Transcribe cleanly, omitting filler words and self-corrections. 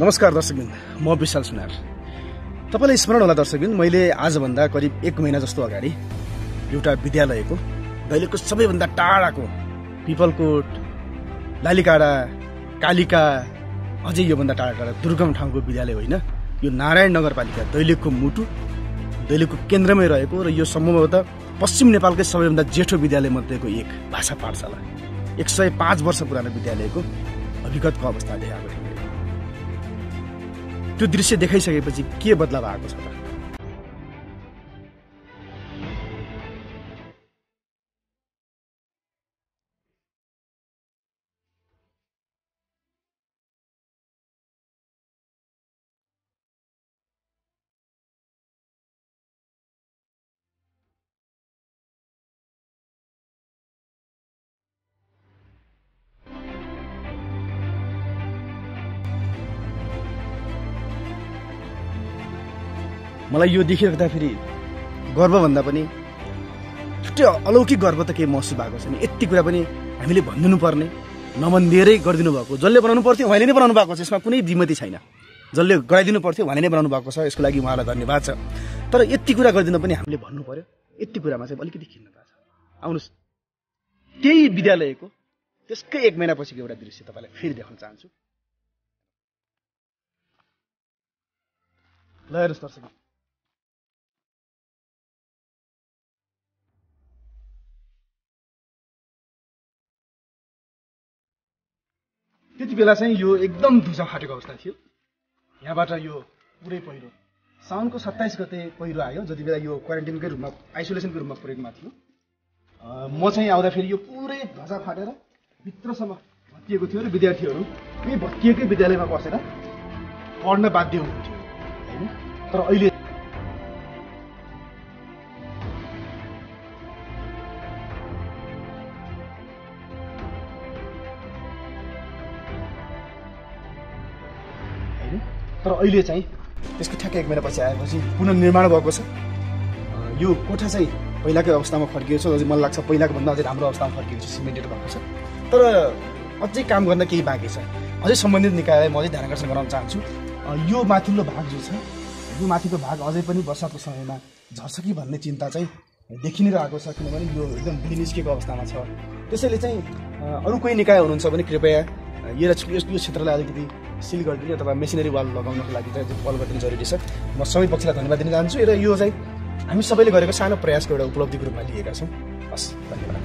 नमस्कार दर्शकबिन, म विशाल सुनार। तपाईलाई स्मरण होला दर्शकबिन, मैले आजभन्दा करिब 1 महिना जस्तो अगाडि एउटा विद्यालयको दैलेखको सबैभन्दा टाढाको पिपलकोट, लालीकाडा, कालिका, अझै योभन्दा टाढा टाढा दुर्गम ठाउँको विद्यालय होइन, यो नारायण नगरपालिका दैलेखको मुटु, दैलेखको केन्द्रमै रहेको र यो सम्भवतः पश्चिम नेपालकै सबैभन्दा जेठो विद्यालय मध्येको एक भाषा पाठशाला 105 वर्ष पुरानो विद्यालयको अभिगतको अवस्था देखाएको थियो। त्यो दृश्य देखाइसकेपछि के बदलाव आएको छ त? मलाई यो देखिरहँदा फेरि गर्वभन्दा पनि छुट्टै अलौकिक गर्व त केही महसुस भएको छैन। यति कुरा पनि हामीले भनिदिनु पर्ने, नभनिदिएरै गरिदिनु भएको। जसले बनाउनु पर्थ्यो उहाँले नै बनाउनु भएको छ, यसमा कुनै जिम्मेवारी छैन। जसले गराइदिनु पर्थ्यो उहाँले नै बनाउनु भएको छ, यसको लागि उहाँलाई धन्यवाद छ। तर यति कुरा गरिदिन पनि हामीले भन्नु पर्यो, यति कुरामा चाहिँ अलिकति खिन्न भएको छ। आउनुहोस्, त्यही विद्यालयको त्यसकै 1 महिनापछिको एउटा दृश्य तपाईँलाई फेरि देखाउन चाहन्छु। ल हेर्नुहोस् दर्शक, त्यति बेला चाहिँ यो एकदम धुजा फाटेको अवस्था थियो। यहाँबाट यो पुरै पहिरो साउनको 27 गते पहिरो आयो, जति बेला यो क्वारेन्टाइनकै रूपमा, आइसोलेसनको रूपमा प्रयोगमा थियो। म चाहिँ आउँदाखेरि यो पुरै ध्वजा फाटेर भित्रसम्म भत्किएको थियो र विद्यार्थीहरू यही भत्किएकै विद्यालयमा बसेर पढ्न बाध्य हुनुहुन्थ्यो होइन। तर अहिले चाहिँ त्यसको ठ्याक्कै 1 महिनापछि आएपछि पुनर्निर्माण भएको छ। यो कोठा चाहिँ पहिलाकै अवस्थामा फर्किएको छ, अझै मलाई लाग्छ पहिलाको भन्दा अझै राम्रो अवस्थामा फर्किएको छ, सिमेन्टेड भएको छ। तर अझै काम गर्न केही बाँकी छ। अझै सम्बन्धित निकायलाई म अझै ध्यानाकर्षण गराउन चाहन्छु। यो माथिल्लो भाग जो छ, यो माथिको भाग अझै पनि बर्सातको समयमा झर्छ कि भन्ने चिन्ता चाहिँ देखि नै रहेको छ, किनभने यो एकदम बिनिस्केको अवस्थामा छ। त्यसैले चाहिँ अरू कोही निकाय हुनुहुन्छ भने कृपया यो क्षेत्रलाई अलिकति सिल गरिदिने अथवा मेसिनरी वाल लगाउनको लागि चाहिँ पहल गरिदिनु जरुरी छ। म सबै पक्षलाई धन्यवाद दिन चाहन्छु र यो चाहिँ हामी सबैले गरेको सानो प्रयासको एउटा उपलब्धिको रूपमा लिएका छौँ। हस्, धन्यवाद।